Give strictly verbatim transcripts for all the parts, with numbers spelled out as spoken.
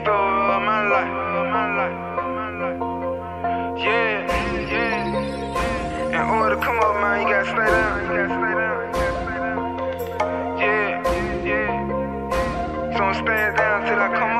story of my life. Yeah, yeah. In order to come up, man, you gotta stay down. You gotta stay down. Yeah, yeah. So I'm staying down till I come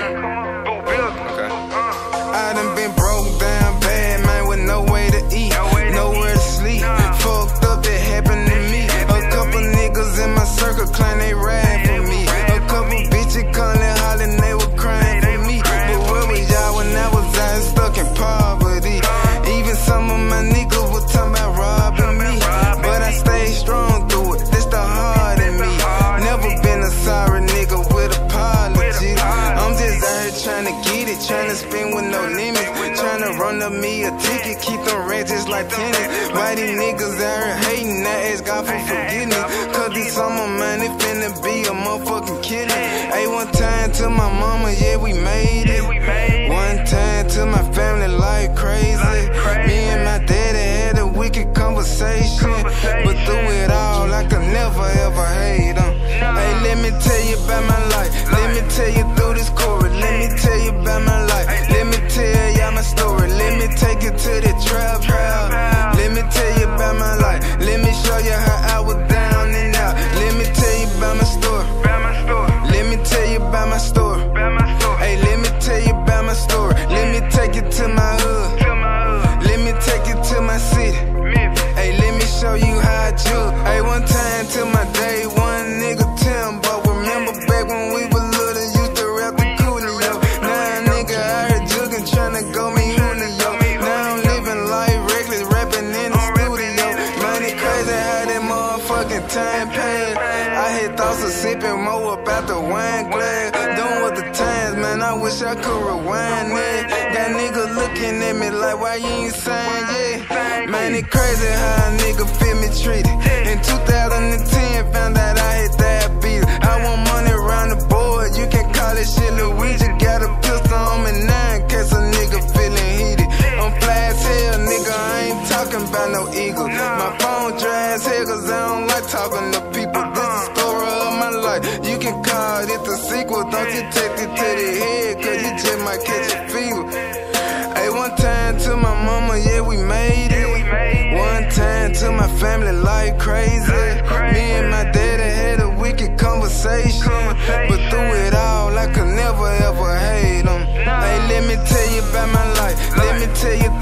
up. Boo build. Okay. Uh. I done been broke down bad, man, with no way to eat, nowhere to sleep. Fucked up, that happened to me. A couple niggas in my circle claim they ride for me. A couple bitches calling, hollering, they were crying for me. But where was y'all when I was out stuck in poverty? Even some of my niggas were talking about robbing me, but I stayed strong through it. That's the heart in me. Never been a sorry nigga with apologies. I'm just out here trying to get it, trying to spend with no limits, trying to run up me a ticket, keep them rats just like tennis. Why these niggas out here hating? I ask God for forgiveness, cause this summer, man, it finna be a motherfucking killing. Hey, one time to my mama, yeah, we made it. One time to my family, like crazy. Me and my daddy had a wicked conversation, but through it all, I could never ever hate them. Hey, let me tell you about my life. Let me tell you through this chorus. Let me tell you about my life. Let me tell y'all my story. Let me take you to the trap house. Let me tell you about my life. Let me show you how I was down and out. Let me tell you about my story. Let me tell you about my story. Hey, let me tell you about my story. Let me take you to my hood. Let me take you to my city. Hey, let me show you how I jug. Hey, one time to my day one nigga Tim, but remember back when we was little, used to rap the Coolio. Now a nigga out here jugging, tryna go me Julio. Now I'm living life reckless, rapping in the studio. Man, it crazy how that motherfucking time passed. I had thoughts of sipping more about the wine glass. Done with the times, man, I wish I could rewind it. Got niggas looking at me like, why you ain't saying yeah? Man, it crazy how a nigga feel me treated. In two thousand ten, found out I had diabetes. I want money around the board, you can call it shit Luigi. Got a pistol on me now in case a nigga feeling heated. I'm fly as hell, nigga, I ain't talking about no eagle. My phone dry as hell cause I don't like talking to people. This is the story of my life, you can call it the sequel. Don't you take it to the head cause you just might catch a fever. Hey, one time to my mama, yeah, we made it. One time to my family, like crazy. Me and my daddy had a wicked conversation, but through it all, I could never ever hate them. Hey, let me tell you about my life. Let me tell you